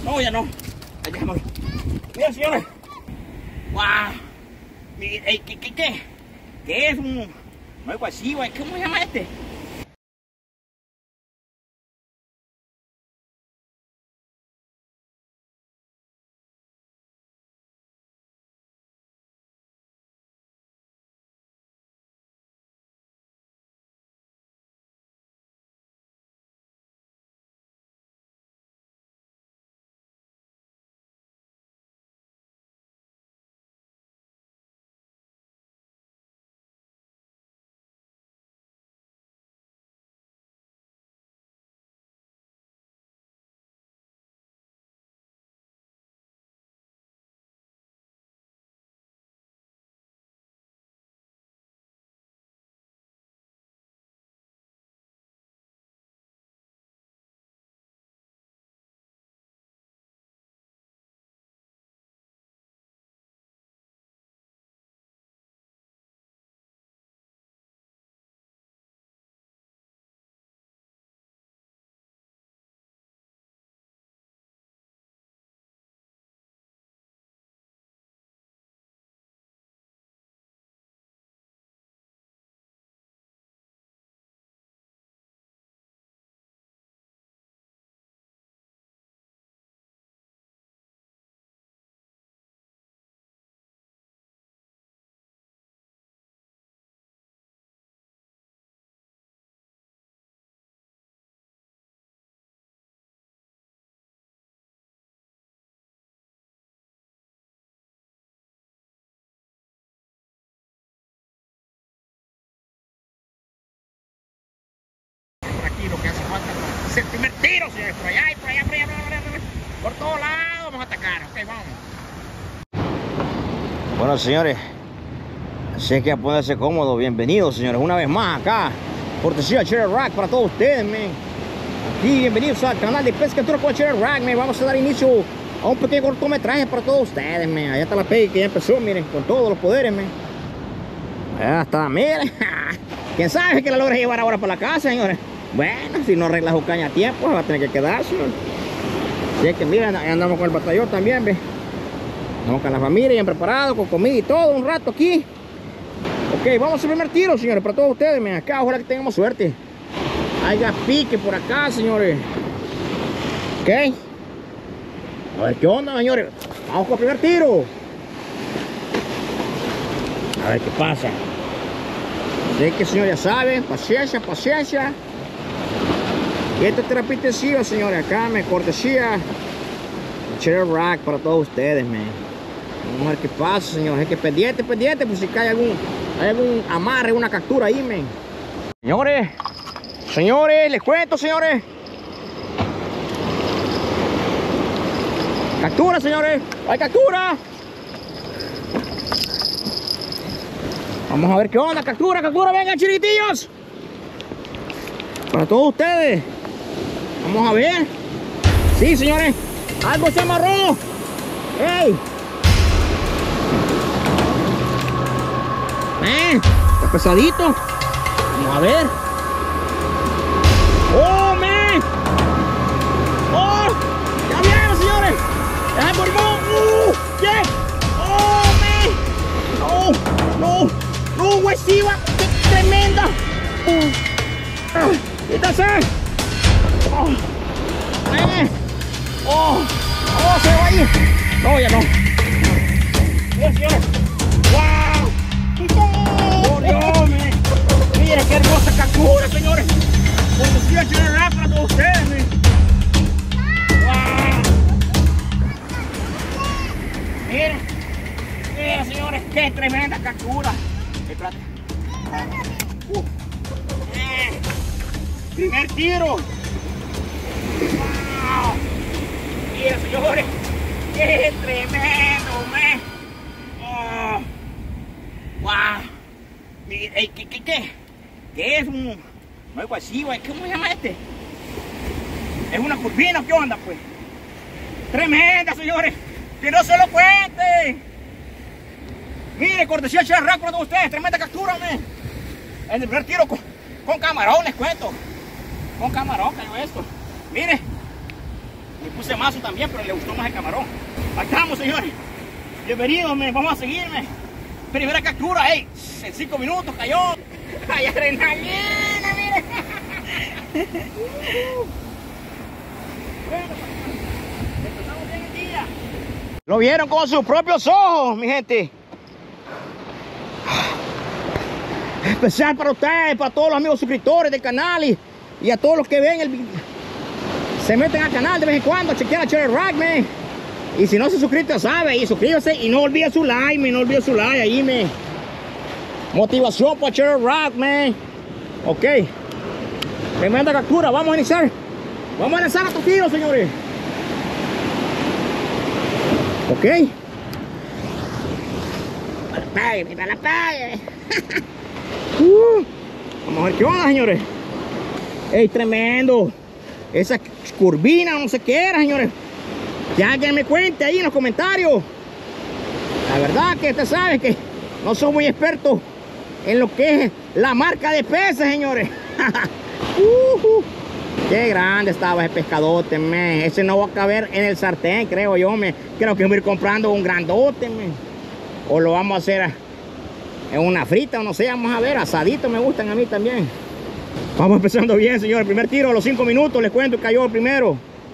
No, ya no. Ahí déjame. Mira, señores. ¡Wow! ¿Qué? ¿Qué es un...? Algo así, güey. ¿Cómo se llama este? Aquí lo que hace falta es el primer tiro, señores. Por allá, por allá, por allá, por todos lados vamos a atacar. Ok, vamos. Bueno, señores, así que a ponerse cómodo. Bienvenidos, señores, una vez más acá. Cortesía Cherry Rack para todos ustedes, man. Aquí, bienvenidos al canal de Pescatura con Cherry Rack, man. Vamos a dar inicio a un pequeño cortometraje para todos ustedes, man. Allá está la pega que ya empezó, miren, con todos los poderes, man. Allá está, miren. ¿Quién sabe que la logra llevar ahora para la casa, señores? Bueno, si no arregla su caña a tiempo, va a tener que quedarse. Así es que miren, andamos con el batallón también, ¿ve? Andamos con la familia, bien preparado, con comida y todo, un rato aquí. Ok, vamos al primer tiro, señores, para todos ustedes, miren, acá, ojalá que tengamos suerte. Haya pique por acá, señores. Ok. A ver qué onda, señores. Vamos con el primer tiro. A ver qué pasa. Así que, señores, ya saben, paciencia, paciencia. Y esta terapia intensiva, señores, acá me cortesía Cherry Rack para todos ustedes, man. Vamos a ver qué pasa, señores. Es que pendiente, pendiente, pues si cae algún amarre, una captura ahí, man. Señores, les cuento, señores. Captura, señores. Hay captura. Vamos a ver qué onda. Captura, vengan, chiritillos. Para todos ustedes. Vamos a ver. Sí, señores. Algo se amarró. ¡Ey! Está pesadito. Vamos a ver. ¡Oh, man! ¡Oh! ¡Ya vieron, señores! ¡Ya se formó! ¡Yeah! ¡Oh, man! ¡No, huesiva! ¡Qué tremenda! ¡Quítase! ¡Oh, se va a ir! No, ya no. Mira, señores. ¡Wow! ¡Por Dios, man! Miren qué hermosa captura, señores. Conducía Cherry Rack para todos ustedes, man. ¡Wow! Miren, señores, qué tremenda captura. Espérate. Primer tiro. Wow. Mira, señores, qué tremendo, man. Oh. Wow. ¿Qué es un... algo así, güey? ¿Cómo se llama este? ¿Es una curvina o qué onda, pues? Tremenda, señores. Que no se lo cuente. Mire, cortesía Cherry Rack para todos ustedes. Tremenda captura, man. En el primer tiro con camarón, les cuento. Con camarón cayó esto. Mire. Le puse mazo también, pero le gustó más el camarón. Ahí estamos, señores. Bienvenidos, vamos a seguirme. Primera captura, hey, en 5 minutos cayó. ¡Ay, adrenalina, mire! Bueno, empezamos bien el día. Lo vieron con sus propios ojos, mi gente. Especial para ustedes, para todos los amigos suscriptores del canal y a todos los que ven el video. Se meten al canal de vez en cuando, chequean a Cherry Rack, man. Y si no se suscriben, ya sabe, y suscríbase y no olviden su like, man. No olviden su like ahí, man. Motivación para Cherry Rack, man. Ok. Tremenda captura, vamos a iniciar. Vamos a lanzar a Tokio, señores. Ok. Para la playa. Vamos a ver qué onda, señores. Ey, tremendo. Esa curvina, no sé qué era, señores. Que alguien me cuente ahí en los comentarios. La verdad que usted sabe que no soy muy experto en lo que es la marca de peces, señores. Qué grande estaba ese pescadote, man. Ese no va a caber en el sartén, creo yo, man. Creo que voy a ir comprando un grandote, man. O lo vamos a hacer en una frita, o no sé, vamos a ver. Asaditos me gustan a mí también. Vamos empezando bien, señor. El primer tiro a los 5 minutos, les cuento, cayó el primero.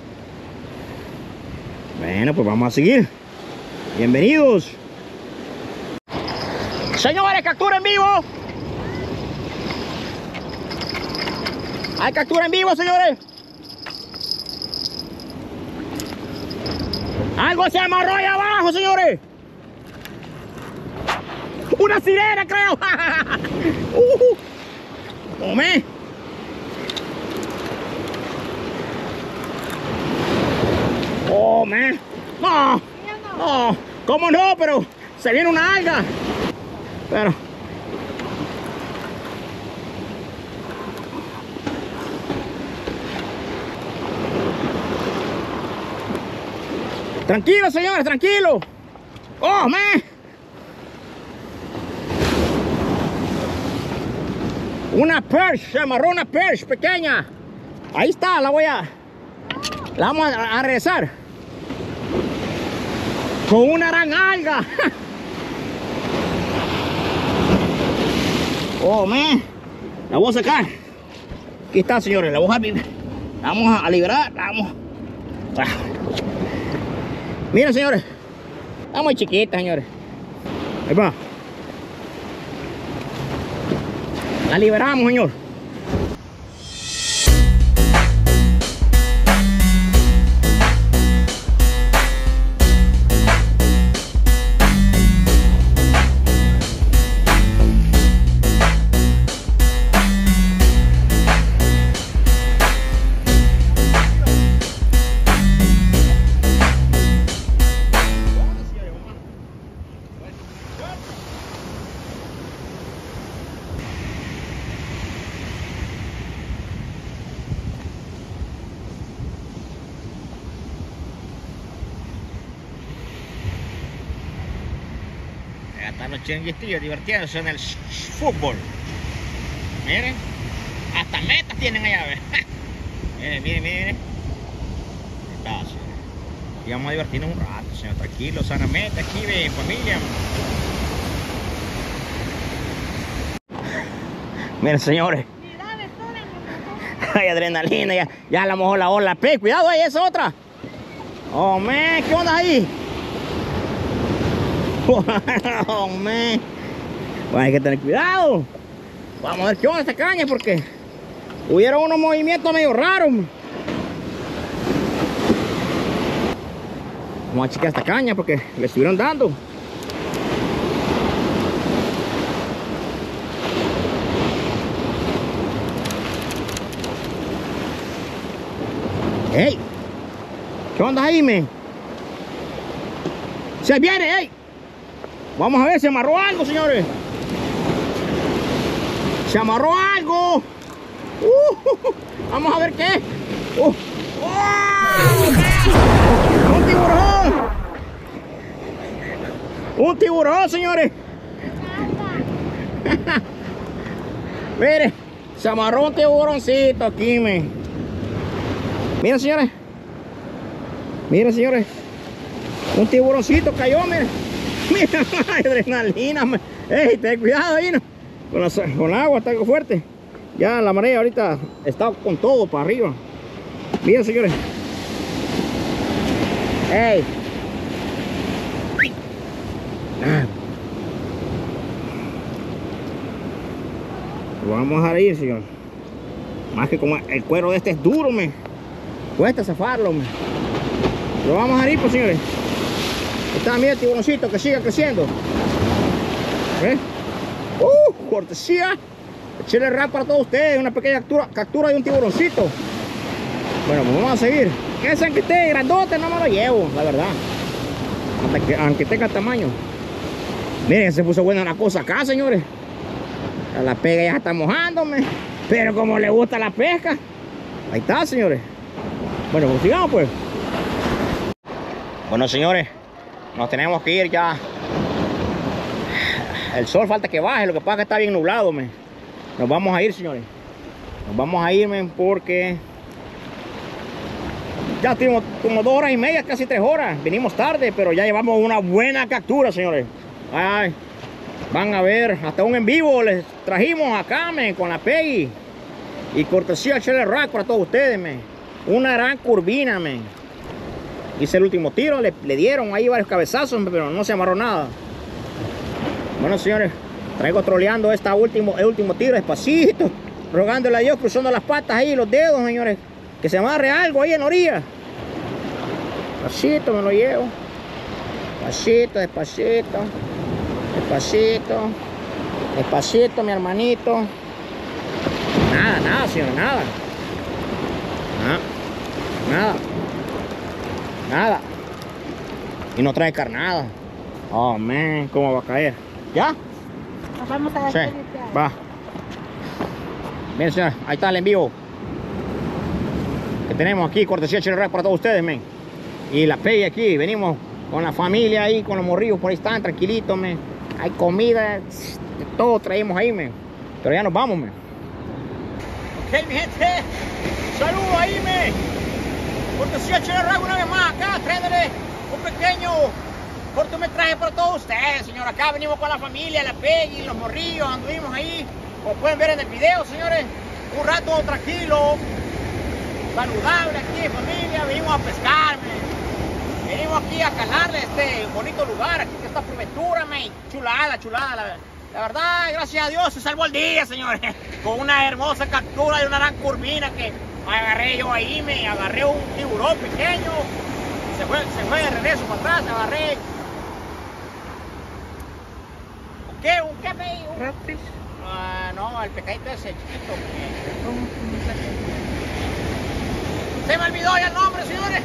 Bueno, pues vamos a seguir. Bienvenidos. Señores, captura en vivo. Hay captura en vivo, señores. Algo se amarró ahí abajo, señores. Una sirena, creo. Tome. Oh, man. No. No. ¿Cómo no? Pero se viene una alga. Pero. Tranquilo, señores, tranquilo. Oh, man. Una perch, se amarró una perch pequeña. Ahí está, la vamos a regresar. Con una gran alga. Oh, man. La voy a sacar. Aquí está, señores, la vamos a liberar. Vamos. Miren, señores. Está muy chiquita, señores. Ahí va. La liberamos, señor. Están los chinguitillos divirtiéndose en el fútbol. Miren, hasta metas tienen allá, ¿ves? Miren, miren, miren. Está, y vamos a divertirnos un rato, señor, tranquilo, sanamente aquí, en familia. Miren, señores. Hay adrenalina, ya a lo mejor la ola P. Cuidado ahí, esa otra. Oh, man, ¿qué onda ahí? Oh, man. Bueno, hay que tener cuidado. Vamos a ver qué onda esta caña, porque hubieron unos movimientos medio raros. Vamos a chequear esta caña porque le estuvieron dando. Hey, ¿qué onda ahí, men? Se viene, hey. Vamos a ver, se amarró algo, señores. Se amarró algo. Vamos a ver qué. ¡Oh! ¡Un tiburón! ¡Un tiburón, señores! Mire, se amarró un tiburoncito aquí, men. Miren, señores. Miren, señores, un tiburoncito cayó, miren. Mira, adrenalina, man. Ey, ten cuidado ahí, ¿no? Con el agua está algo fuerte. Ya la marea ahorita está con todo para arriba. Miren, señores. Ey. Lo vamos a dejar ir, señor. Más que como el cuero de este es duro, me cuesta zafarlo, me. Lo vamos a dejar ir, pues, señores. Está, mira el tiburoncito que siga creciendo. ¿Ves? Cortesía Chile Rack para todos ustedes. Una pequeña captura de un tiburoncito. Bueno, pues vamos a seguir. Ese que esté grandote no me lo llevo, la verdad. Aunque tenga tamaño. Miren, se puso buena la cosa acá, señores. La pega ya está mojándome. Pero como le gusta la pesca. Ahí está, señores. Bueno, pues sigamos, pues. Bueno, señores, nos tenemos que ir ya. El sol falta que baje, lo que pasa es que está bien nublado, me. Nos vamos a ir, señores. Nos vamos a ir, porque ya tuvimos como 2 horas y media, casi 3 horas. Venimos tarde, pero ya llevamos una buena captura, señores. Ay, van a ver, hasta un en vivo les trajimos acá, con la Peggy. Y cortesía Chile Rack para todos ustedes, una gran curvina, Hice el último tiro, le dieron ahí varios cabezazos, pero no se amarró nada. Bueno, señores, traigo troleando el último tiro despacito, rogándole a Dios, cruzando las patas ahí, los dedos, señores, que se amarre algo ahí en la orilla. Despacito me lo llevo. Despacito, despacito. Despacito. Despacito, mi hermanito. Nada, señores, nada. Nada. Y no trae carnada. Oh, man, ¿cómo va a caer? ¿Ya? Nos vamos a sí, va. Miren, señor, ahí está el en vivo que tenemos aquí, cortesía Chile Rack para todos ustedes, Y la Peggy aquí, venimos con la familia ahí, con los morrillos por ahí están, tranquilitos, Hay comida, todo traemos ahí, Pero ya nos vamos, Ok, mi gente, saludos ahí, cortesía Chile Rack una vez más acá, trándole un pequeño cortometraje para todos ustedes, señor. Acá venimos con la familia, la Peggy, los morrillos, anduvimos ahí, como pueden ver en el video, señores, un rato tranquilo, saludable aquí, familia. Venimos a pescar, venimos aquí a calarle este bonito lugar, aquí que está por Ventura, chulada, la verdad, gracias a Dios se salvó el día, señores, con una hermosa captura de una gran curvina que agarré yo ahí, agarré un tiburón pequeño, se fue de regreso para atrás, agarré. ¿Un qué, Peggy? ¿Un Rockfish? No, el pescadito ese chiquito. Se me olvidó ya el nombre, señores.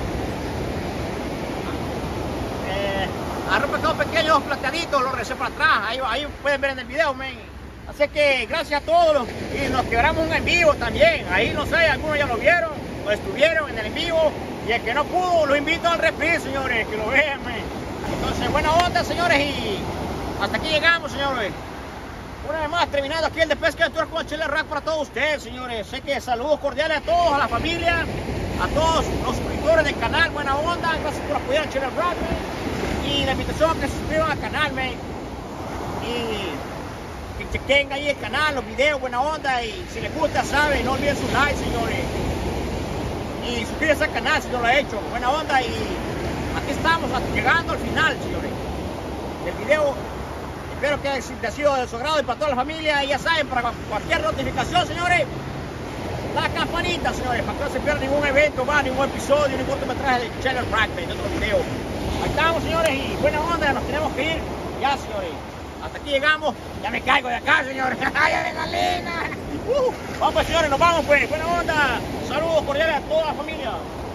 Agarré un pescado pequeño, plateaditos, lo recé para atrás. Ahí pueden ver en el video, Así que gracias a todos. Y nos quebramos un en vivo también. Ahí no sé, algunos ya lo vieron o estuvieron en el en vivo. Y el que no pudo, lo invito al reprise, señores, que lo vean, Entonces, buena onda, señores, y hasta aquí llegamos, señores. Una vez más, terminando aquí el de pesca de tuerco con Chile Rack para todos ustedes, señores. Sé que saludos cordiales a todos, a la familia, a todos los suscriptores del canal. Buena onda, gracias por apoyar a Chile Rack, y la invitación a que se suscriban al canal, y que chequen ahí el canal, los videos, buena onda. Y si les gusta, saben, no olviden su like, señores. Y suscríbanse al canal si no lo ha hecho. Buena onda, y aquí estamos llegando al final, señores, del video. Espero que haya sido de su agrado y para toda la familia. Y ya saben, para cualquier notificación, señores, la campanita, señores, para que no se pierda ningún evento más, ningún episodio, ningún cortometraje de Chile Rack, de otro video. Ahí estamos, señores, y buena onda, nos tenemos que ir. Ya, señores, hasta aquí llegamos. Ya me caigo de acá, señores. ¡Ay, adrenalina! Vamos, pues, señores, nos vamos, pues. Buena onda. Saludos cordiales a toda la familia.